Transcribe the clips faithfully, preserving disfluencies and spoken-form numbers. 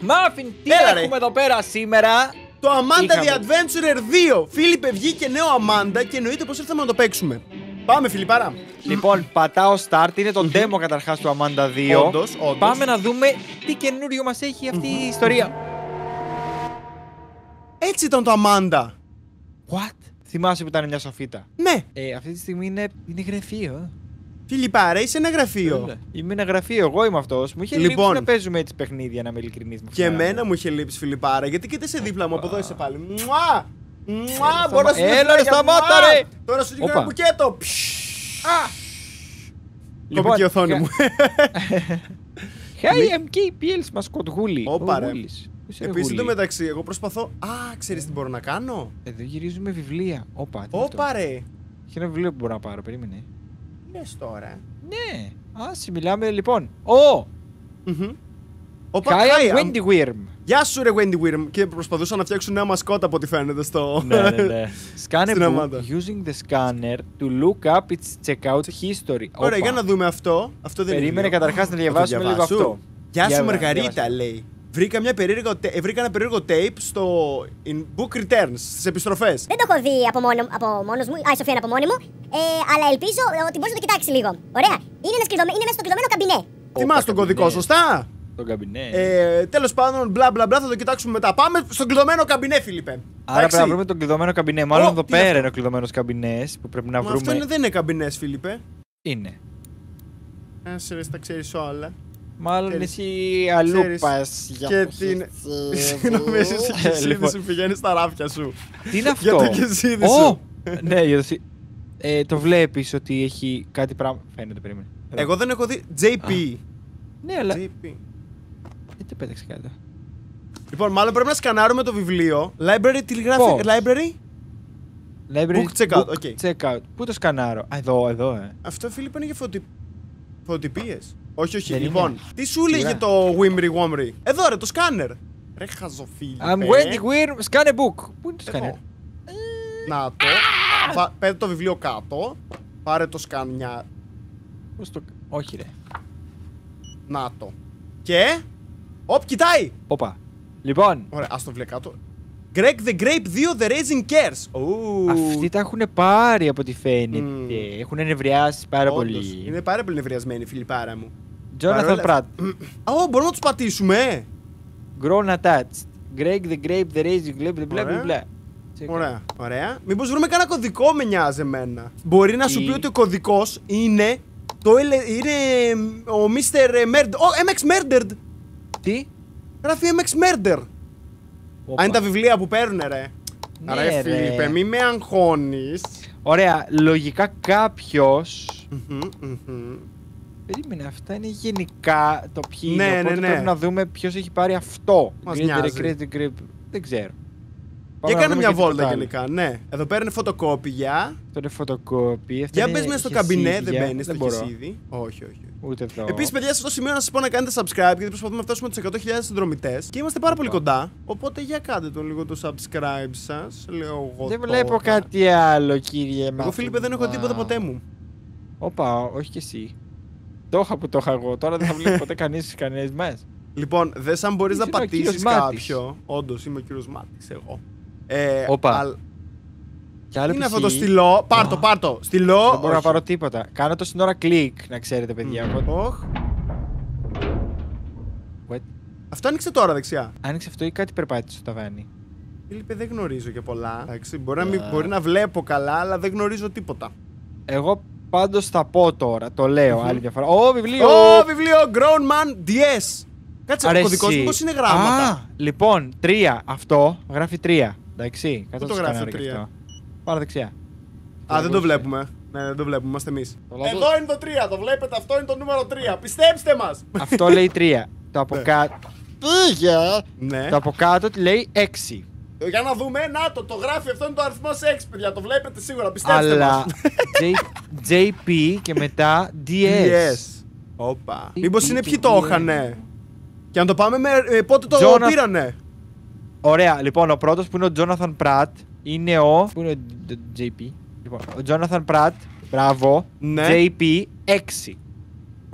Μάφιν, τι Έλα, έχουμε ρε. εδώ πέρα σήμερα? Το Amanda Είχαμε. The Adventurer δύο. Φίλιππε, βγήκε νέο Amanda και εννοείται πως ήρθαμε να το παίξουμε. Πάμε, Φιλιππάρα. Λοιπόν, πατάω start, είναι το demo καταρχάς του Amanda δύο. Όντως, όντως. Πάμε να δούμε τι καινούριο μας έχει αυτή η ιστορία. Έτσι ήταν το Amanda. What? Θυμάσαι που ήταν μια σοφίτα. Ναι, Ε, αυτή τη στιγμή είναι, είναι γραφείο. Φιλιππάρα, είσαι ένα γραφείο. Έλα. Είμαι ένα γραφείο, εγώ είμαι αυτός. Μου είχε Λοιπόν. λείψει να παίζουμε έτσι παιχνίδια, να είμαι ειλικρινής. με Και αυτά. εμένα μου είχε λείψει, Φιλιππάρα, γιατί και σε δίπλα μου από εδώ είσαι πάλι. Μουά! Μουά! Έλα, Μπορώ να σου σταμα- δώσω Έλα, ρε, φιλάκια. σταμάτα, Μουά! ρε. Τώρα σου δίνω Όπα. ένα μπουκέτο. Α! Κοπική οθόνη κα- μου. Hey, εμ κέι πι ελ μασκοτγούλη. Όπα, ρε. Επίσης, Επίσης, εντωμεταξύ, εγώ προσπαθώ. Α, ξέρεις τι μπορώ να κάνω. Εδώ γυρίζουμε βιβλία. Όπα, τι είναι αυτό? Όπα, ρε. Έχει ένα βιβλίο που μπορώ να πάρω, περίμενε. Λες τώρα. Ναι, ας μιλάμε λοιπόν. Ω! Μμμ. Όπα, Κάια Κάια. Wendy Worm. Γεια σου, ρε Wendy Worm. Και προσπαθούσαν να φτιάξουν νέα μασκότα από ό,τι φαίνεται στο. Ναι, ναι, ναι. Scan a Στην book ομάδα. using the scanner to look up its checkout history. Ωραία, Όπα. για να δούμε αυτό. Αυτό δεν είναι. Περίμενε βιβλίο. καταρχάς να Θα το διαβάσουμε λίγο διαβάσω. αυτό. Γεια σου, Διάβα- Μαργαρίτα, διάβασε. λέει. Βρήκα, μια περίεργο, τε- ε, βρήκα ένα περίεργο tape στο in book returns, στις επιστροφές. Δεν το έχω δει από, μόνο, από μόνος μου. Α, η Σοφία είναι από μόνη μου. Ε, αλλά ελπίζω ότι μπορείς να το κοιτάξει λίγο. Ωραία. Είναι, ένας κλειδωμέ- είναι μέσα στο κλειδωμένο καμπινέ. Θυμάσαι τον κωδικό, καμπινέ. σωστά. Τον καμπινέ. Ε, τέλος πάντων, μπλα μπλα μπλα, θα το κοιτάξουμε μετά. Πάμε στον κλειδωμένο καμπινέ, Φίλιππε. Άρα πρέπει να βρούμε τον κλειδωμένο καμπινέ. Μάλλον Ω, εδώ τι είναι πέρα αυτό? είναι ο κλειδωμένος καμπινές που πρέπει να Μα αυτό βρούμε. είναι, δεν είναι καμπινές, Φίλιππε. Είναι. Ας ρε, τα ξέρεις όλα. Μάλλον Ξέρεις. εσύ αλούπας για Και που την. είσαι Νομίζεις εδώ. και εσύ Λοιπόν, σου πηγαίνει στα ράφια σου. τι είναι Για αυτό? το κεσίδι Ω! σου. Ναι, για το σι- ε, το βλέπεις ότι έχει κάτι πράγμα. Φαίνεται, περίμενε. Εδώ. Εγώ δεν έχω δει. τζέι πι. Ναι, αλλά. τζέι πι. Γιατί πέταξε κάτω. Λοιπόν, μάλλον πρέπει να σκανάρουμε το βιβλίο. Library, τι γράφει. Πώς? Library. Library Book checkout, book οκ. checkout. Πού το σκανάρω? Α, εδώ, εδώ, ε. Αυτό, Φίλιππ, είναι για φωτι... φωτιπίες. Όχι, όχι. Δεν Λοιπόν, είναι. τι σου λέγε Σιγά. το Wimry Womry. Εδώ, ρε, το σκάνερ. Ρε, χαζοφίλιππε. I'm Wendy Weir, scan a book. Πού είναι το σκάνερ? Εδώ. Να το. Βα- Πέτε το βιβλίο κάτω. Πάρε το σκανιά. Πώς το. Όχι, ρε. Να το. Και. Οπ, κοιτάει. Όπα. Λοιπόν, Ωραία, ας το βλέ κάτω. Greg the Grape δύο The Raging Cares. Ου. αυτοί τα έχουν πάρει από ό,τι φαίνεται. Μμμ. Έχουν ενευριάσει πάρα Όντως, πολύ. Είναι πάρα πολύ νευριασμένη, Φιλιππάρα μου. Jonathan Παρόλα- Pratt. Α, ω, μπορούμε να τους πατήσουμε. Grown attached. Greg the Grape, the Raging Grape, bla bla Ωραία. bla. Ωραία, ωραία. Μήπως βρούμε κανένα κωδικό, με νοιάζει εμένα. Μπορεί να σου Τι? πει ότι ο κωδικός είναι. Το ελε- είναι ο μίστερ Murder. Ω, εμ εξ Murdered. Τι? Γράφει εμ εξ Murder. Όπα. Αν είναι τα βιβλία που παίρνουνε, ρε. Ναι, ρε, ρε. Φίλιππε, μη με αγχώνεις. Ωραία, λογικά κάποιος. Μμμ, μμμ. Περίμενε, αυτά είναι γενικά το ποιοι Ναι, είναι. ναι, Οπότε ναι. πρέπει να δούμε ποιος έχει πάρει αυτό. Μας Great, νοιάζει. Great, Great, Great. Δεν ξέρω. Για Πάμε να κάνε βρούμε μια και τίποτα βόλτα άλλο. γενικά, ναι. Εδώ πέρα είναι φωτοκόπια. Αυτό είναι φωτοκόπη. αυτό Για είναι μπες μέσα στο καμπινέ, δεν χεσίδια. μπαίνει στο Δεν μπορώ. χεσίδι. Όχι, όχι. Ούτε εδώ. Επίσης, παιδιά, σε αυτό το σημείο να σας πω να κάνετε subscribe, γιατί προσπαθούμε να φτάσουμε τους εκατό χιλιάδες συνδρομητές και είμαστε πάρα πολύ κοντά. Οπότε για κάντε τον λίγο το subscribe σας, λέω εγώ. Δεν τώρα. βλέπω κάτι άλλο, κύριε. Εγώ, Φίλιππε, δεν έχω τίποτα ποτέ μου. Όπα, όχι κι εσύ. Το είχα που το είχα εγώ. Τώρα δεν θα βλέπει ποτέ κανείς κανένας μας. Λοιπόν, δε σαν μπορείς να Είσαι ο κύριος πατήσεις Μάτης. κάποιο. Όντως, είμαι ο κύριος Μάτης, εγώ. Ε, Όπα. αλ- Κι άλλο Τι είναι π.χ. αυτό το στυλό, πάρ' το, πάρ' το. Στυλό. Δεν μπορώ να όχι. πάρω τίποτα. Κάνω το στην ώρα κλικ, να ξέρετε, παιδιά. Μμ, Εγώ- Οχ. What? Αυτό άνοιξε τώρα δεξιά. Άνοιξε αυτό ή κάτι περπάτησε στο ταβάνι. Φίλιππε, δεν γνωρίζω και πολλά. Εντάξει, μπορεί, να μην- Α. μπορεί να βλέπω καλά, αλλά δεν γνωρίζω τίποτα. Εγώ πάντως θα πω τώρα, το λέω άλλη μια φορά. Ω, βιβλίο! Ω, βιβλίο Grown Man ντι ες. Κάτσε, Αρέσει. ο κωδικός μήπως είναι γράμματα. Α, λοιπόν, τρία. Αυτό γράφει τρία. Εντάξει, κάτω το στο γράφει σκάνερ το και τρία? αυτό. Πάρε δεξιά. Α, δεν το βλέπουμε. Ναι, δεν το βλέπουμε, είμαστε εμείς. Το βλέπω. Εδώ είναι το τρία, το βλέπετε, αυτό είναι το νούμερο τρία. Πιστέψτε μας. Αυτό λέει τρία. Το από κάτω. Πήγε! Ναι. Το από κάτω λέει έξι. Για να δούμε, να το, το γράφει, αυτό είναι το αριθμός έξι, παιδιά. Το βλέπετε σίγουρα, πιστέψτε Αλλά μας. J- τζέι πι και μετά ντι ες. Yes. Όπα. Μήπως είναι ποιοι το είχανε. Και να το πάμε με. ε, πότε το Jonathan- πήρανε. Ωραία, λοιπόν, ο πρώτος που είναι ο Jonathan Pratt είναι ο. Πού είναι ο τζέι πι? Λοιπόν, ο Jonathan Pratt, μπράβο. Ναι. τζέι πι έξι.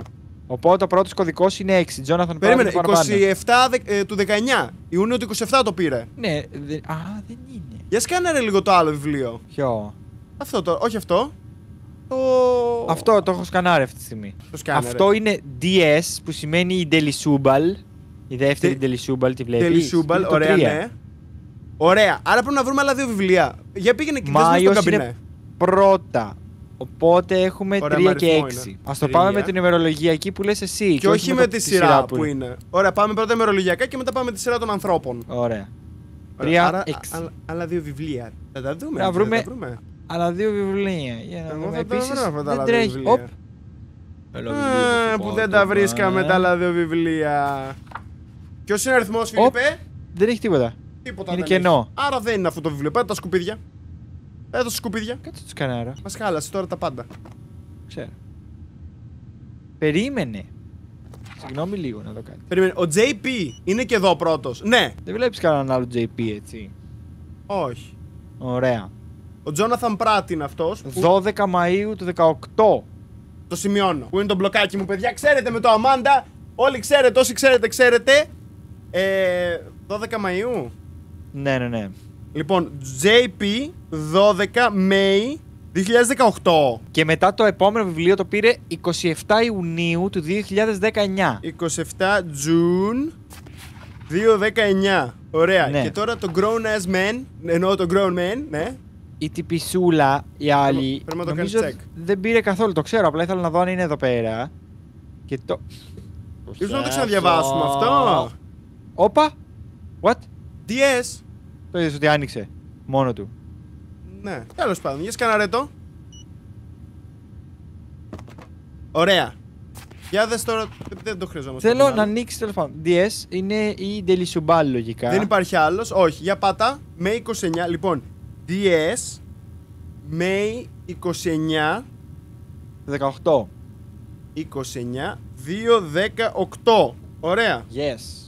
Οπότε ο πρώτος κωδικός είναι έξι. Τζόναθαν, Περίμενε, πάμε παραπάνω. είκοσι επτά δε- ε, του δεκαεννιά. Ιούνιο του είκοσι επτά το πήρε. Ναι, δε... α, δεν είναι. Για σκάναρε λίγο το άλλο βιβλίο. Ποιο? Αυτό το, όχι αυτό. Το. Αυτό το έχω σκανάρει αυτή τη στιγμή. Το σκάναρε. Αυτό είναι ντι ες που σημαίνει Indelisubal. Η δεύτερη Τε- Indelisubal τη βλέπεις. Τελισούμπαλ, Είναι το ωραία, τρία. ναι. Ωραία. Άρα πρέπει να βρούμε άλλα δύο βιβλία. Για πήγαινε και δες μας στο Μάιος καμπινέ. είναι πρώτα. Οπότε έχουμε Ωραία, τρία με και αριθμό έξι. είναι. Ας το Τρία. πάμε με την ημερολογιακή που λες εσύ. Και όχι με το- τη σειρά που είναι. Ωραία, πάμε πρώτα ημερολογιακά και μετά πάμε με τη σειρά των ανθρώπων. Ωραία. Ωραία, Τρία, άρα, έξι. α- άλλα- άλλα δύο βιβλία. Θα τα δούμε. Να θα βρούμε- τα βρούμε. Αλλά δύο βιβλία. Για να Εγώ δούμε. θα τα Επίσης, βρω αυτά τα δεν άλλα δύο τρέχει. βιβλία. Οπ. Έλα, βιβλίο Α, του που δεν Πάτου, τα βρίσκαμε ε. τα άλλα δύο βιβλία. Ποιος είναι ο αριθμός, Φίλιππε? Δεν έχει τίποτα. Τίποτα Είναι δεν κενό. έχει. Άρα δεν είναι αυτό το βιβλίο. Πέτα τα σκουπίδια. Πέτα τα σκουπίδια. Κάτσε το σκανάρω. Μας χάλασε τώρα τα πάντα. Ξέρω. Περίμενε. Συγγνώμη λίγο να δω κάτι. Περίμενε. Ο τζέι πι είναι και εδώ πρώτος. Ναι. Δεν βλέπεις κανέναν άλλο τζέι πι, έτσι. Όχι. Ωραία. Ο Τζόναθαν Πράτ είναι αυτός. Που δώδεκα Μαΐου του δεκαοκτώ. το σημειώνω. Πού είναι το μπλοκάκι μου, παιδιά. Ξέρετε με το Αμάντα. Όλοι ξέρετε, όσοι ξέρετε, ξέρετε. Ε, δώδεκα Μαΐου. Ναι, ναι, ναι. Λοιπόν, τζέι πι δώδεκα Μαΐου δύο χιλιάδες δεκαοκτώ. Και μετά το επόμενο βιβλίο το πήρε είκοσι επτά Ιουνίου του δύο χιλιάδες δεκαεννιά. είκοσι επτά June δύο χιλιάδες δεκαεννιά. Ωραία. Ναι. Και τώρα το Grown As Man. Εννοώ το Grown Man, ναι. Η τυπισούλα, η άλλη, πρέπει να το νομίζω κάνεις check. δεν πήρε καθόλου. Το ξέρω, απλά ήθελα να δω αν είναι εδώ πέρα. Και το... Ίσως να το ξαναδιαβάσουμε αυτό. Όπα! What? ντι ες. Το είδες ότι άνοιξε μόνο του. Ναι. Τέλος πάντων, για σκανάρε το. Ωραία. Για δες τώρα. Δεν το χρειαζόμαστε. Θέλω τον να άλλο. ανοίξει τέλος πάντων. ντι ες είναι η Delisubal λογικά. Δεν υπάρχει άλλος. Όχι. Για πάτα. Με είκοσι εννιά. Λοιπόν. ντι ες. Με είκοσι εννιά. δεκαοκτώ. είκοσι εννιά. δύο χιλιάδες δεκαοκτώ. Ωραία. Yes.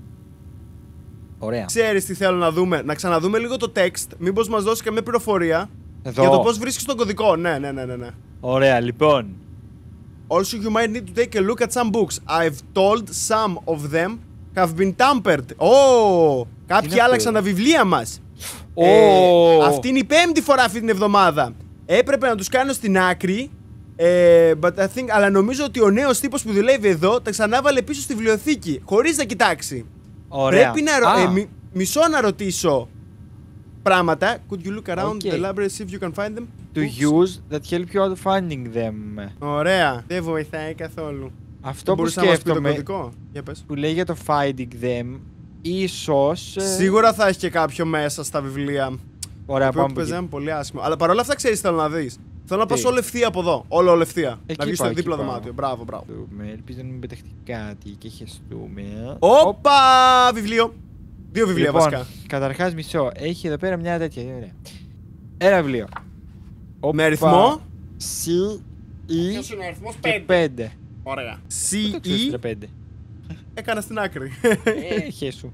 Ωραία. Ξέρεις τι θέλω να δούμε. Να ξαναδούμε λίγο το text. Μήπως μας δώσει καμία πληροφορία. Εδώ. Για το πώς βρίσκεις τον κωδικό. Ναι, ναι, ναι, ναι, ναι. Ωραία, λοιπόν. Also, you might need to take a look at some books. I've told some of them have been tampered. Oh! Κάποιοι αυτό? άλλαξαν τα βιβλία μας. Oh. Ε, αυτή είναι η πέμπτη φορά αυτή την εβδομάδα. Έπρεπε να τους κάνω στην άκρη. Ε, but I think, αλλά νομίζω ότι ο νέος τύπος που δουλεύει εδώ τα ξανάβαλε πίσω στη βιβλιοθήκη. Χωρίς να κοιτάξει. Ωραία. Πρέπει να ρω... Α, ε, μι- μισό να ρωτήσω πράγματα. Could you look around Okay. the library, see if you can find them? to Oops. use that help you out finding them. Ωραία. Δεν βοηθάει καθόλου. Αυτό Δεν που μπορείς να μας πει το σκέφτομαι κωδικό. Για πες. που λέει για το finding them, ίσως... ε, Σίγουρα θα έχει και κάποιο μέσα στα βιβλία. Ωραία, Το πάμε οποίο από παίζει εκεί. ένα πολύ άσχημο. Αλλά παρόλα αυτά ξέρεις τι θέλω να δεις. Θέλω να Τι? πας όλο ευθεία από εδώ. Όλο όλο ευθεία. Εκεί Να βγεις στο πάω, εκεί δίπλα πάω. δωμάτιο. Μπράβο, μπράβο. Δούμε, ελπίζω να μην πεταχτεί κάτι και χεστούμε. Όπα! Βιβλίο. Δύο βιβλία Λοιπόν, βασικά. καταρχάς μισό. Έχει εδώ πέρα μια τέτοια. Ωραία. Ένα βιβλίο. Με αριθμό. C, E είναι ο αριθμός και πέντε. Ωραία. Πού το ξέρεις C, ρε E. πέντε. Έκανα στην άκρη. Ε, χέσου.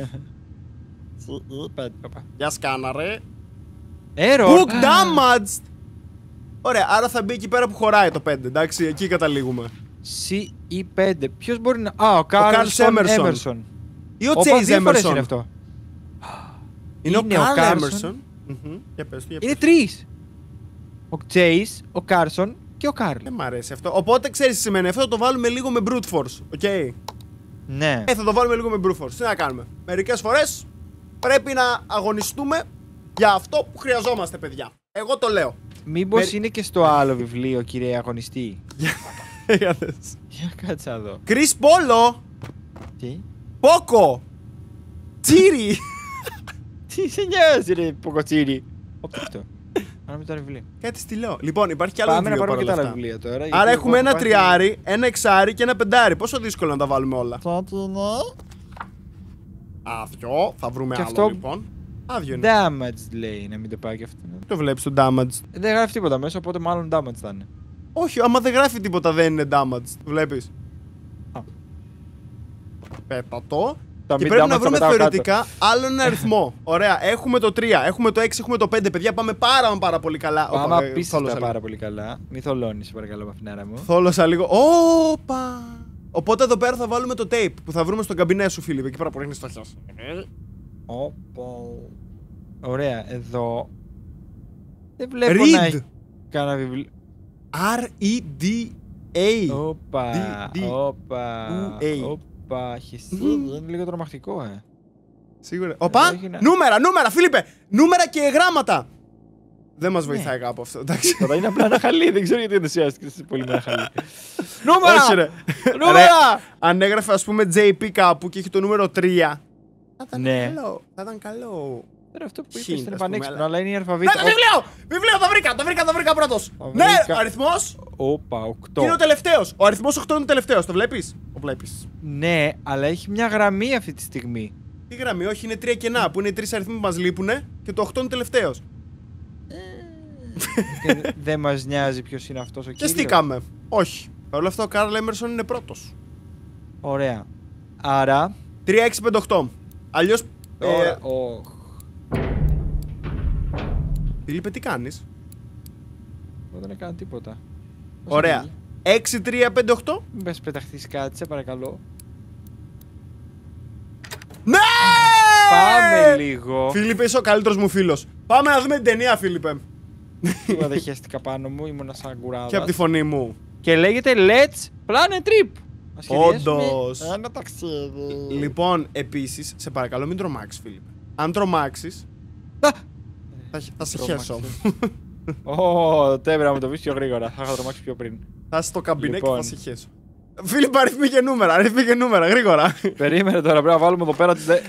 C, E, πέντε. Οπα. Για σκάναρε. Error. Book Α, damaged! Ωραία, άρα θα μπει εκεί πέρα που χωράει το πέντε. Εντάξει, εκεί καταλήγουμε. C, E, πέντε. Ποιος μπορεί να... Α, ο Carl Carl Emerson. Emerson. Ή ο Όπα, Chase δύο φορές είναι Emerson. αυτό. Είναι ο Είναι ο Carl Carlson. Emerson. Μμμ. Για πες του, για πες Είναι του. τρεις. Ο Chase, ο Carson και ο Carl. Δεν μ' αρέσει αυτό. Οπότε ξέρεις τι σημαίνει. Αυτό θα το βάλουμε λίγο με brute force. Οκ. Ναι. Ε, θα το βάλουμε λίγο με brute force. Τι να κάνουμε. Μερικές φορές πρέπει να αγωνιστούμε για αυτό που χρειαζόμαστε, παιδιά. Εγώ το λέω. Μήπως με- είναι και στο άλλο βιβλίο, κύριε αγωνιστή. Για δες. Για κάτσε να δω. Chris Polo. Τι? Πόκο. Τσίρι. Τι σε νοιάζει ρε ποκοτσίρι. Όπα αυτό. Άναμε το άλλο βιβλίο. Κάτι στυλό. Λοιπόν, υπάρχει κι άλλο Πάμε να βιβλίο πάρουμε και τα παρόλα άλλα αυτά. βιβλία τώρα. Άρα γιατί έχουμε εγώ ένα έχω πάει- τριάρι, ένα εξάρι και ένα πεντάρι. Πόσο δύσκολο να τα βάλουμε όλα. Κάτι είναι. Άδειο. Θα βρούμε Και άλλο αυτό- λοιπόν. Άδειο είναι. Damaged λέει, να μην το πάει και αυτό. Το βλέπεις το damaged. Ε, Δεν γράφει τίποτα μέσα, οπότε μάλλον damaged θα είναι. Όχι, άμα δεν γράφει τίποτα δεν είναι damaged. Βλέπεις. Α. Πέτα το. Τα Και μην πρέπει τα να μας τα βρούμε πετάω κάτω. θεωρητικά άλλο ένα αριθμό. Ωραία, έχουμε το τρία, έχουμε το έξι, έχουμε το πέντε. Παιδιά, πάμε πάρα μα πάρα πολύ καλά. Πάμε Όπα, ε, απίστευτα θόλωσα λίγο. πάρα πολύ καλά. Μη θολώνεις, σε παρακαλώ, μαφινάρα μου. Θόλωσα λίγο. Όπα! Οπότε εδώ πέρα θα βάλουμε το tape που θα βρούμε στον καμπινέ σου, Φίλιππ. Εκεί πέρα που ρίχνεις το χιάς. Όπο. Ωραία, εδώ. Δεν βλέπω Read. να έχει κανένα βιβλίο. R-E-D-A. Όπα, D, D, όπα, U, A. όπα, χεσί, είναι λίγο τρομακτικό, ε. Σίγουρα. Όπα! έχει να- Νούμερα, νούμερα, Φίλιππε! Νούμερα και γράμματα! Δεν μας Ναι. βοηθάει κάπου αυτό, εντάξει. Τώρα είναι απλά ένα χαλί, δεν ξέρω γιατί ενθουσιάστηκες πολύ με ένα χαλί. Νούμερα! Όχι, ρε. Νούμερα! Αν έγραφε, ας πούμε, τζέι πι κάπου και έχει το νούμερο τρία. Θα ήταν Ναι. καλό. Θα ήταν καλό. Τώρα αυτό που Hint, είπες είναι ας πούμε, πανέξυπνο, αλλά- αλλά είναι η Ναι, αλφαβήτα. βιβλίο! Βιβλίο, το βρήκα, το βρήκα, το βρήκα πρώτος. Το Ναι, βρήκα. ο αριθμός Όπα, οκτώ. είναι ο τελευταίος. Ο αριθμός οκτώ είναι ο τελευταίος, το βλέπεις? Το βλέπεις. Ναι, αλλά έχει μια γραμμή αυτή τη στιγμή. Τι γραμμή, όχι, είναι τρία κενά που είναι οι τρεις αριθμοί που μας λείπουνε και το οκτώ είναι τελευταίος. Και δεν μας νοιάζει ποιος είναι αυτός ο Και κύριος. στήκαμε. Όχι. Παρ' όλα αυτά ο Καρλ Έμερσον είναι πρώτος. Ωραία. Άρα. τρία έξι πέντε οκτώ. Αλλιώς. Τώρα. Ε, ο- Φίλιππε, τι κάνεις? Εγώ δεν έκανα τίποτα. Πώς Ωραία. ανοίγει? έξι τρία πέντε οκτώ. Μην πες πεταχτείς κάτι, σε παρακαλώ. Ναι! Πάμε λίγο. Φίλιππε, είσαι ο καλύτερος μου φίλος. Πάμε να δούμε την ταινία, Φίλιππε. Εγώ δεν χαίστηκα πάνω μου, ήμουνα σαν κουράδας. Και από τη φωνή μου. Και λέγεται Let's Plan a Trip. Να σχεδιάσουμε Όντως. ένα ταξίδι. Λοιπόν, επίσης, σε παρακαλώ μην τρομάξεις, Φίλιππε. Αν τρομάξεις, Α! θα, θα σε Τρόμαξες. χέσω. Ω, τέμπρα μου το πεις πιο γρήγορα. Θα είχα τρομάξει πιο πριν. Θα είσαι στο καμπινέ Λοιπόν. και θα σε χέσω. Φίλιππε, αριθμοί και νούμερα, αριθμοί και νούμερα, γρήγορα. Περίμενε τώρα, πρέπει να βάλουμε εδώ πέρα. την-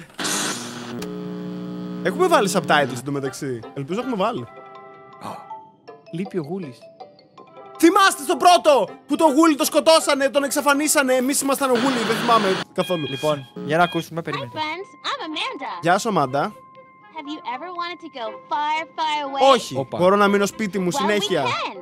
Έχουμε βάλει subtitles εντωμεταξύ. Ελπίζω έχουμε βάλει. Λείπει ο Γούλης. Θυμάστε στο πρώτο που το Γούλι το σκοτώσανε, τον εξαφανίσανε. Εμείς ήμασταν ο Γούλι, δεν θυμάμαι καθόλου. Λοιπόν, για να ακούσουμε, Hi, περίμενε. friends. I'm Amanda. Γεια σου, Αμάντα. Have you ever wanted to go far, far away? Όχι, Όπα. μπορώ να μείνω σπίτι μου Well, συνέχεια. we can.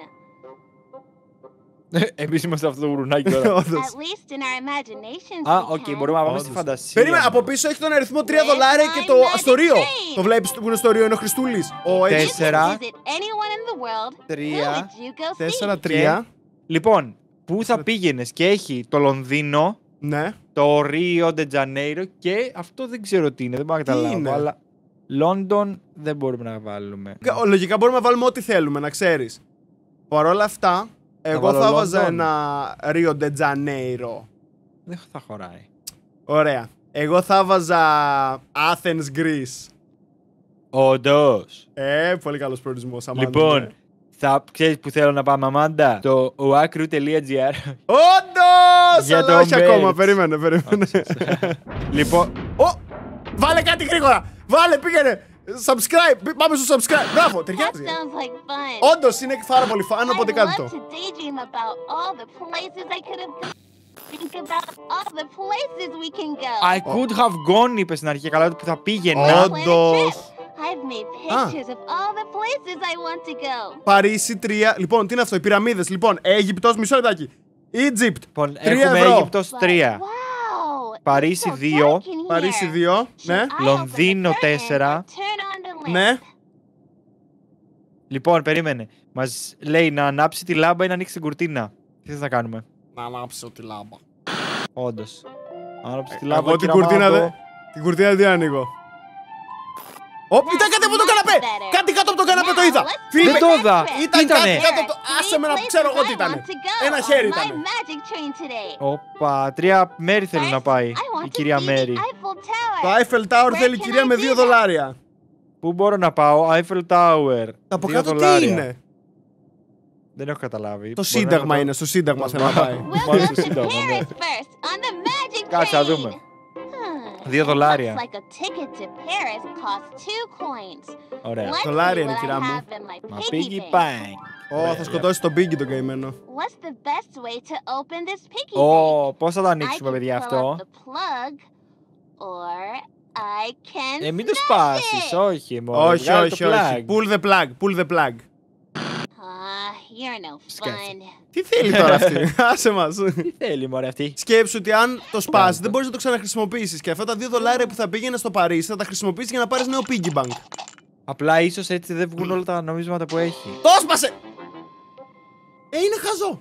Εμείς είμαστε αυτό το γουρουνάκι τώρα. Όντως. At least in our imaginations. Α, we οκ, can. μπορούμε να πάμε Όντως. στη φαντασία. Περίμενε, μας. από πίσω έχει τον αριθμό τρία Where's δολάρια και my το magic αστορίο. train? Το βλέπεις που είναι στο αστορίο, είναι ο Χριστούλης. Ο Τέσσερα. έτσι. Τέσσερα. Visit anyone in the world. Τρία. Who would you go see? τέσσερα τρία. Λοιπόν, πού θα πήγαινες και έχει το Λονδίνο, Ναι. το Ρίο Ντε Τζανέιρο και αυτό δεν ξέρω τι είναι, δεν μπορώ να Τι καταλάβω. είναι? Αλλά Λόντον δεν μπορούμε να βάλουμε. Κα- Λογικά μπορούμε να βάλουμε ό,τι θέλουμε, να ξέρεις. Παρ' όλα αυτά, εγώ βάλω θα βάζα Λονδόν. ένα Ρίο Ντε Τζανέιρο. Δεν θα χωράει. Ωραία. Εγώ θα βάζα Athens, Greece. Όντως. Ε, πολύ καλός προορισμός, Αμάντα. Λοιπόν, θα ξέρεις που θέλω να πάμε, Αμάντα. Το oakru.gr. Όντως! Για Αλλά το όχι merch. ακόμα, περίμενε, περίμενε. Λοιπόν, Ω! Βάλε κάτι γρήγορα! Βάλε, πήγαινε! Subscribe! Π- Πάμε στο subscribe! Μπράβο, That ταιριάζει! sounds like fun. Όντως είναι πάρα πολύ φαν, οπότε I'd κάντε love το. to daydream about all the places I could have gone. Think about all the places we can go. I could have gone, είπε στην αρχή, καλά που θα πήγαινα. Plan a Όντως. trip. I've made pictures of all the places I want to go. Παρίσι τρία. Λοιπόν, τι είναι αυτό, οι πυραμίδες. Λοιπόν, Αίγυπτος, μισό λεπτάκι. Egypt. Λοιπόν, τρία έχουμε ευρώ. Αίγυπτος But τρία. wow, Παρίσι it's so δύο. dark in here. Παρίσι δύο. Ναι. Should I open the Λονδίνο curtain τέσσερα. or turn on the lamp? Ναι. Λοιπόν, περίμενε. Μας λέει να ανάψει τη λάμπα ή να ανοίξει την κουρτίνα. Τι θες να κάνουμε? Να ανάψω τη λάμπα. Όντως. Άναψε τη λάμπα. Εγώ την κύριε κουρτίνα Αμάντο. δεν. Την κουρτίνα δεν ανοίγω. Ωπ, ήταν κάτι από το καναπέ! Κάτι κάτω από το καναπέ το είδα! Now, let's Φίλιππε, Δεν το είδα. ήταν Ήτανε. κάτι κάτω από το. Άσε με να ξέρω εγώ τι ήταν. Ένα χέρι ήταν. Όπα, τρία μέρη θέλει να πάει η κυρία Μέρη. Το Eiffel Tower Where θέλει η can κυρία I με do δύο that? δολάρια. Πού μπορώ να πάω? Eiffel Tower. Από Δύο κάτω τι δολάρια. είναι? Δεν έχω καταλάβει. Το Μπορεί να Σύνταγμα πάω- είναι, στο Σύνταγμα Μας θέλω να πάει. πάει. We'll Μάλιστα, go to Σύνταγμα, ναι. Paris first on the magic Κάτσε να train. δούμε. Hmm. Δύο δολάρια. Looks like a ticket to Paris costs two coins. Ωραία. Let's Δολάρια see είναι, what I κυρά μου. have in my Μα piggy πήγε bank. πάει. Ω, θα σκοτώσει τον Biggie τον καημένο. What's the best way to open this piggy bank? Ω, πώς θα το I ανοίξουμε, can παιδιά, pull αυτό? out the plug, or I can Ε, μην το smash σπάσεις, it. όχι, μωρέ. Όχι, βγάλε όχι, το όχι. plug. Pull the plug, pull the plug. Ah, You're no Σκέφτε. fun. Τι θέλει τώρα αυτή, άσε μας. Τι θέλει μωρέ αυτή. Σκέψου ότι αν το σπάσει Μπράβο. δεν μπορείς να το ξαναχρησιμοποιήσεις. Και αυτά τα δύο δολάρια που θα πήγαινε στο Παρίσι θα τα χρησιμοποιήσεις για να πάρεις νέο piggy bank. Απλά ίσως έτσι δεν βγουν όλα τα νομίσματα που έχει. Το σπάσε! Ε, είναι χαζό.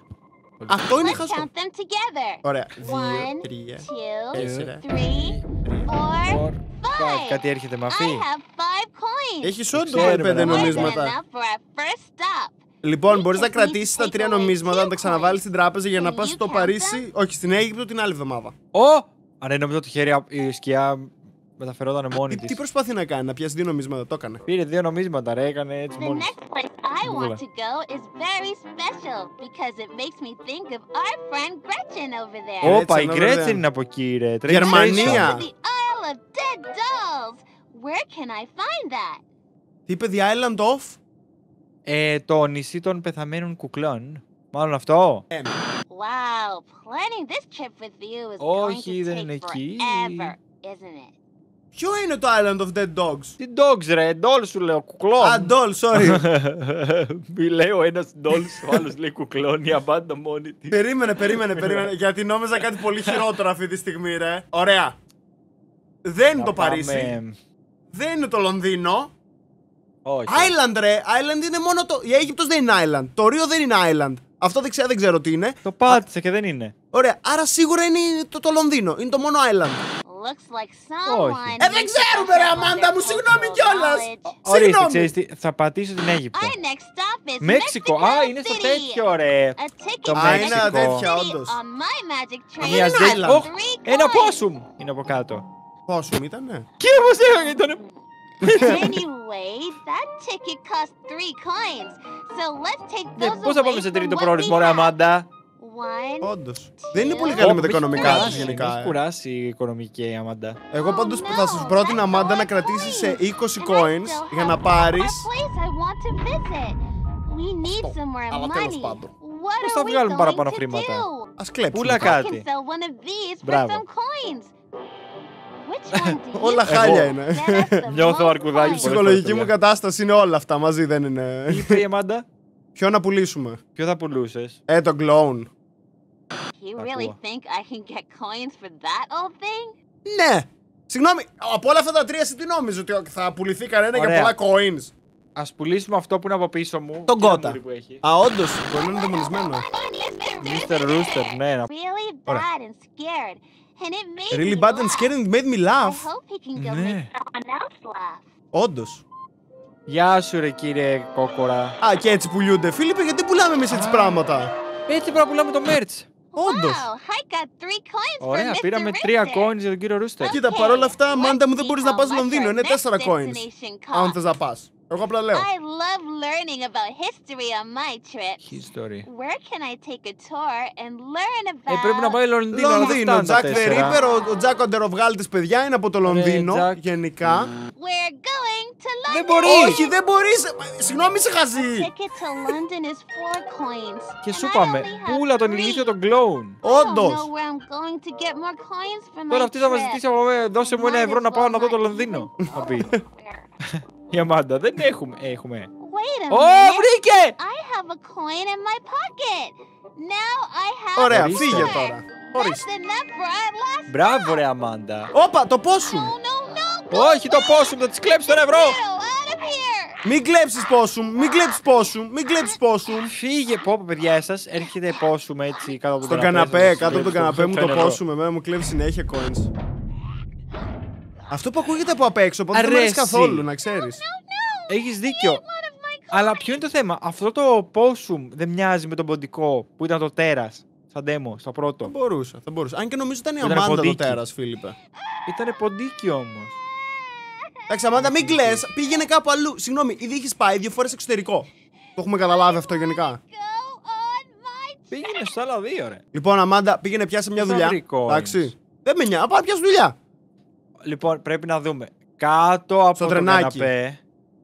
Αυτό είναι Let's χαζό. count them together. Ωραία. Δύο, One, τρία, two, τέσσερα. three, four, Φορ, five. five. Κάτι έρχεται με I αυτή. have five coins. Έχεις όντως Ξέρουμε, πέντε ρε, More than νομίσματα. enough for our first stop. Λοιπόν, μπορείς να Just need κρατήσεις to τα take τρία away νομίσματα, two να τα ξαναβάλεις στην τράπεζα για να Can πας you στο count Παρίσι. Όχι, στην Αίγυπτο την άλλη εβδομάδα. Ω! Αν δεν νόμιζα το χέρι, απ- η σκιά μεταφερόταν μόνη Τι, τι της. προσπαθεί να κάνει, να πιάσει δύο νομίσματα, το έκανε. Πήρε δύο νομίσματα, ρε, έκανε έτσι The μόνη της. next place I want to go is very special because it makes me think of our friend Gretchen over there. Όπα, η Gretchen, Γκρέτσεν ωραία. είναι από εκεί, ρε. Train Γερμανία. station. The Isle of Dead Dolls. Where can I find that? Τι είπε, The Island of. Ε, το νησί των πεθαμένων κουκλών. Μάλλον αυτό. Wow, planning this trip with you is Όχι, going to δεν take είναι εκεί. forever, isn't it? Ποιο είναι το Island of Dead Dogs? Τι dogs, ρε, ντόλ σου λέω, κουκλών. Α, Doll, sorry. Μη λέει ο ένας ντόλ, ο άλλος λέει κουκλών, η αμπάντα μόνη της. Περίμενε, περίμενε, περίμενε. Γιατί νόμιζα κάτι πολύ χειρότερο αυτή τη στιγμή, ρε. Ωραία. Δεν είναι Να το Παρίσι. πάμε- Δεν είναι το Λονδίνο. Όχι. Island, ρε. Island είναι μόνο το. Η Αίγυπτος δεν είναι Island. Το Ρίο δεν είναι Island. Αυτό δεν ξέρω, δεν ξέρω τι είναι. Το πάτησε και δεν είναι. Ωραία. Άρα σίγουρα είναι το, το Λονδίνο. Είναι το μόνο Island. Looks like someone. Ε, δεν ξέρουμε, ρε Αμάντα μου, συγγνώμη κιόλας. Ορίστε, Συγγνώμη. ξέρεις τι, θα πατήσω την Αίγυπτο. Our next stop is Μέξικο, Mexico α, είναι στο City. τέτοιο, ρε. A ticket Το to Α, είναι Μέξικο. τέτοια, City όντως. on my magic train. Μια είναι ζε- Island. Οχ, Three ένα coins. πόσουμ είναι από κάτω. Πόσο ήτανε? Και όπως έλεγα ήταν. Anyway, that ticket cost three coins. So let's take Ναι, those πώς θα away πάμε σε from τρίτο what προορισμό, we ρε have. Αμάντα. One. Όντως. Δεν είναι πολύ καλή με τα οικονομικά της γενικά. Έχει ε. κουράσει η οικονομική η Αμάντα. Εγώ πάντως Oh, θα σου no, πρότεινα, that's Αμάντα, all να the κρατήσεις σε coins. είκοσι And I coins still για να have one πάρεις. more place I want to visit. We need Αυτό. some more Αλλά τέλος money. πάντων. What Πώς are θα we βγάλουμε going παραπάνω to χρήματα? do? Ας κλέψουμε. Πούλα I can κάτι. sell one of these for Μπράβο. some coins. Which one do you Όλα think χάλια will είναι. get us the Νιώθω most αρκουδάκι coins? Η πολλές ψυχολογική φορές, μου παιδιά. κατάσταση είναι όλα αυτά μαζί, δεν είναι. Τι είπε η Αμάντα, Ποιο να πουλήσουμε? ποιο θα πουλούσες? Ε, το Glown. You Τα really ακούω. think I can get coins for that old thing? Ναι! Συγγνώμη, από όλα αυτά τα τρία, εσύ τι νόμιζε ότι θα πουληθεί κανένα για Ωραία. πολλά coins? Ας πουλήσουμε αυτό που είναι από πίσω μου. Τον Κοίτα Κότα. μουρι που έχει. Α, όντως, μπορεί να είναι δαιμονισμένο. μίστερ Rooster, ναι. να- Really Ωραία. bad and scared. And it made Really me bad and laugh. scared and it made me I laugh. hope he can go Ναι. make someone else laugh. Όντως. Γεια σου ρε κύριε κόκορα. Α, και έτσι πουλιούνται. Φίλιππε, γιατί πουλάμε εμείς έτσι πράγματα? Έτσι πρέπει να πουλάμε το merch. Όντως. Wow, I got three coins for Ωραία, μίστερ πήραμε τρία Rooster. coins για τον κύριο Rooster. Κοίτα, Okay, παρόλα αυτά, let's Μάντα μου, δεν see μπορείς how να πας much Λονδίνο. our Είναι next τέσσερα coins. destination Αν costs. θες να πας. Εγώ απλά λέω. I love learning about history on my trips. History. Where can I take a tour and learn about... Ε, πρέπει να πάει Λονδίνο, αλλά δεν Λονδίνο, φτάνουν τα Τζακ the τέσσερα. Ripper, ο- ο Τζακ ο Αντεροβγάλτης, παιδιά, είναι από το Λονδίνο, Τζακ. γενικά. We're going to London. Δεν μπορεί. Όχι, δεν μπορείς. Συγγνώμη, είσαι χαζή. Ticket to London is four coins. Και and σου I πάμε. only have Πούλα τον three. ηλίθιο τον Clown. I don't Όντως. know where I'm going to get more coins for my Τώρα αυτή θα μας trip. ζητήσει από μένα, δώσε μου ένα ευρώ να πάω να δω το Λονδίνο. Θα πει. Η Αμάντα, δεν έχουμε. Έχουμε. Wait a Ω, minute. βρήκε! I have a coin in my pocket. Now I have Ωραία, Ορίστε. φύγε more. τώρα. That's Ορίστε. enough for our last Μπράβο ρε Αμάντα. Όπα, το πόσουμ. No, no, no. Όχι το πόσο, θα της κλέψω ένα ευρώ. Get out of here. Μην κλέψεις πόσουμ, μην κλέψεις πόσουμ, μην κλέψεις πόσουμ. Φύγε, πω πω παιδιά εσάς, έρχεται πόσουμ έτσι κάτω από τον Στον καναπέ. καναπέ, σας κάτω από τον κλέψω καναπέ μου το το ευρώ. πόσουμ, εμένα μου κλέβει συνέχεια coins. Αυτό που ακούγεται από απ' έξω, οπότε δεν μου αρέσει Αρέσει. καθόλου, να ξέρεις. Έχεις δίκιο. Αλλά ποιο είναι το θέμα, αυτό το πόσουμ δεν μοιάζει με τον ποντικό που ήταν το τέρας, σαν demo, στο Θα πρώτο. μπορούσε, θα μπορούσε. Αν και νομίζω ήταν η Ήταν Αμάντα το ποντίκι. τέρας, Φίλιππε. Ήτανε ποντίκι όμως. Εντάξει, Αμάντα, μην κλαις, πήγαινε κάπου αλλού. Συγγνώμη, ήδη έχεις πάει δύο φορές εξωτερικό. Το έχουμε καταλάβει αυτό γενικά. Go on my Πήγαινε στους άλλα δύο ρε. Λοιπόν, Αμάντα, πήγαινε πιάσε μια Πού θα δουλειά. βρει coins? Εντάξει. Δεν με νοιάζει, πάω να πιάσει δουλειά. Λοιπόν, πρέπει να δούμε. Κάτω από Στο τον τρενάκι. καναπέ.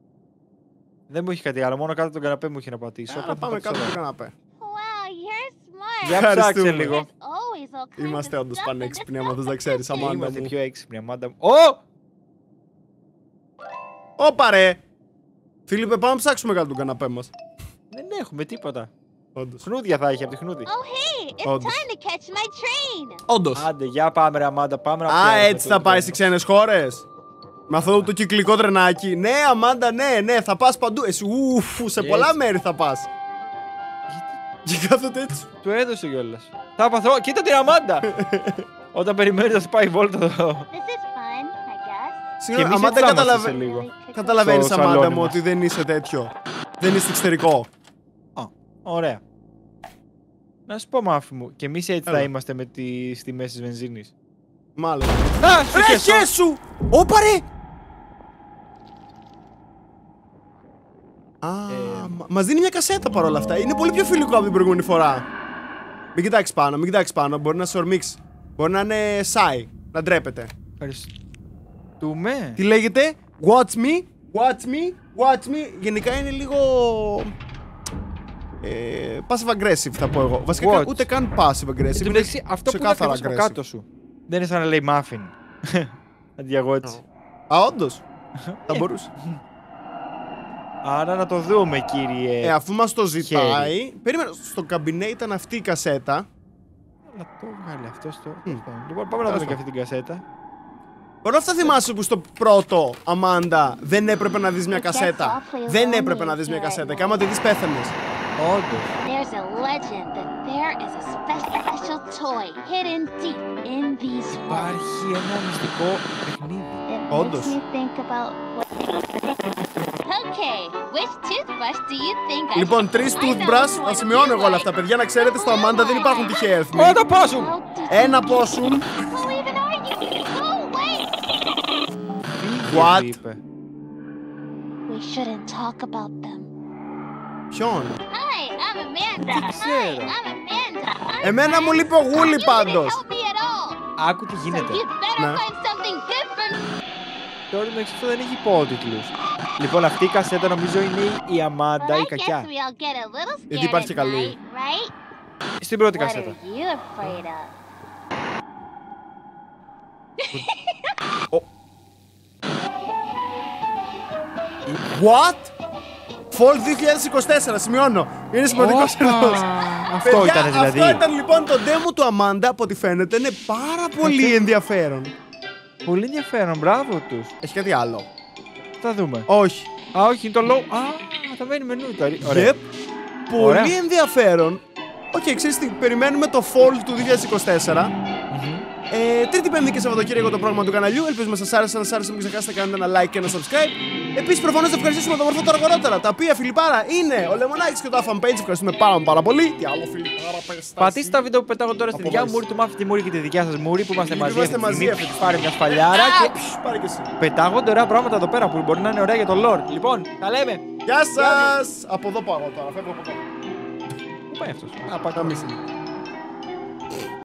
Δεν μου έχει κάτι άλλο, μόνο κάτω από τον καναπέ μου έχει να πατήσω. Άρα οπότε θα πάμε πατήσω κάτω από εδώ. το καναπέ. Wow, you're smart. Για ψάξε Ευχαριστούμε. λίγο. There's always all kinds Είμαστε of όντως stuff in πανέξυπνοι, this άμα θες να ξέρεις, Αμάντα Είμαστε μου. πιο έξυπνοι, Αμάντα μου. Ω! Όπα ρε! Φίλιππε, πάμε να ψάξουμε κάτω τον καναπέ μας. Δεν έχουμε τίποτα. Όντως. Χνούδια θα έχει από τη χνούδι. Oh, hey, it's Όντως. time to catch my train. Όντως. Άντε, για πάμε, ρε Αμάντα, πάμε να Α, πιάσουμε έτσι το θα πάει τρένο. στις ξένες χώρες. Με αυτό το κυκλικό τρενάκι. Ναι, Αμάντα, ναι, ναι, θα πας παντού. Εσύ, ουφ, σε πολλά Έτσι. μέρη θα πας. Και κάθεται έτσι. Του έδωσε κιόλας. Θα παθώ, κοίτα την Αμάντα! Όταν περιμένει να σου πάει βόλτα εδώ. This is fun, I guess. Συγγνώμη, εμείς Αμάντα, έτσι θα είμαστε καταλαβα... σε λίγο. καταλαβαίνεις, Στο Αμάντα σαλόνι μου, μας. ότι δεν είσαι τέτοιο. Δεν είσαι εξωτερικό. Α, ωραία. Να σου πω, Μάφη μου, και εμείς έτσι Έλα. θα είμαστε με τις τιμές της βενζίνης. Μάλλον. Α, σου Ρε, χέσω. χέσου! Όπα ρε! Α, Ε, μα- μας δίνει μια κασέτα παρόλα αυτά. Είναι πολύ πιο φιλικό από την προηγούμενη φορά. Μην κοιτάξεις πάνω, μην κοιτάξεις πάνω. Μπορεί να σε ορμήξει. Μπορεί να είναι σάι. Να ντρέπεται. Ευχαριστούμε. Τι λέγεται? Watch me, watch me, watch me. Γενικά είναι λίγο... Ε, passive aggressive θα πω εγώ. Βασικά Watch. ούτε καν passive aggressive. Εν τω Είναι μεταξύ, αυτό που είναι ξεκάθαρα ακριβώς από aggressive. κάτω σου. Δεν είναι σαν να λέει muffin. Αντί εγώ έτσι. Α, όντως. Θα μπορούσε. Άρα να το δούμε, κύριε. Ε, αφού μας το ζητάει. Περίμενα, στο καμπινέ ήταν αυτή η κασέτα. Να το βγάλει αυτό στο. Λοιπόν, πάμε να δούμε και αυτή την κασέτα. Παρ' όλα αυτά θυμάσαι που στο πρώτο, Αμάντα, δεν έπρεπε να δεις μια κασέτα. Δεν έπρεπε να δεις μια κασέτα. Και άμα τη δεις πέθανες. Όντως. There's a legend that there is a special toy hidden deep in these woods. Υπάρχει ένα μυστικό παιχνίδι. It Όντως. makes me think about what... Okay, which toothbrush do you think I Λοιπόν, should- τρεις I know toothbrush. which Θα one σημειώνω you εγώ όλα like. αυτά, παιδιά. Να ξέρετε, στο Αμάντα δεν υπάρχουν τυχαίοι αριθμοί. Ω, το πόσουν! How did Ένα you- πόσουν. Who even are you? Go away! What? Είπε. We shouldn't talk about them. Ποιον? Hi, I'm Amanda. Hi, ξέρω. I'm Amanda. I'm Εμένα μου friends. λείπει ο Γούλη You didn't πάντως. help me at all. Άκου τι So γίνεται. you better Ναι. find something good for me. Τώρα με αυτό δεν έχει υπότιτλους. Λοιπόν, αυτή η κασέτα νομίζω είναι η Αμάντα, Well, η I guess κακιά. we all get a little Γιατί scared υπάρχει at καλή. night, right? Στην πρώτη What are κασέτα. you afraid of? What? Fall δύο χιλιάδες είκοσι τέσσερα, σημειώνω. Είναι σημαντικός Όπα. ενός. Αυτό Παιδιά, ήταν δηλαδή. Αυτό ήταν λοιπόν το demo του Αμάντα, από ό,τι φαίνεται. Είναι πάρα πολύ ενδιαφέρον. Πολύ ενδιαφέρον, μπράβο τους. Έχει κάτι άλλο? Θα δούμε. Όχι. Α, όχι, είναι το low. Α, θα μένει μενού τώρα. Ωραία. Yep. Πολύ Ωραία. ενδιαφέρον. Οκ, okay, ξέρεις τι, περιμένουμε το Fall του δύο χιλιάδες είκοσι τέσσερα. Ε, τρίτη, Πέμπτη και Σαββατοκύριακο το πρόγραμμα του καναλιού. Ελπίζουμε σας άρεσε. Αν σας άρεσε, μην ξεχάσετε να κάνετε ένα like και ένα subscribe. Επίσης, προφανώς θα ευχαριστήσουμε τον μορφό τώρα αργότερα. Τα οποία φιλιπάρα είναι ο Λεμονάκης και το fanpage. Ευχαριστούμε πάρα πάρα πολύ. Τι άλλο φιλιπάρα, πες τα Πατήστε εσύ. τα βίντεο που πετάγω τώρα στη Από δικιά μου μέσα. μούρη του Μάφη τη μούρη και τη δικιά σας μούρη που είμαστε μαζί. Είμαστε αυτή τη μαζί στιγμή. αυτή τη Πάρε μια σφαλιάρα Α, και ψ, πάρε και εσύ. πετάγονται ωραία πράγματα εδώ πέρα που μπορεί να είναι ωραία για το lore. Λοιπόν, τα λέμε. Γεια σας. Από εδώ πάω τώρα. Φεύγω από εδώ. Πού πάει αυτός? Α, πάει. Να μην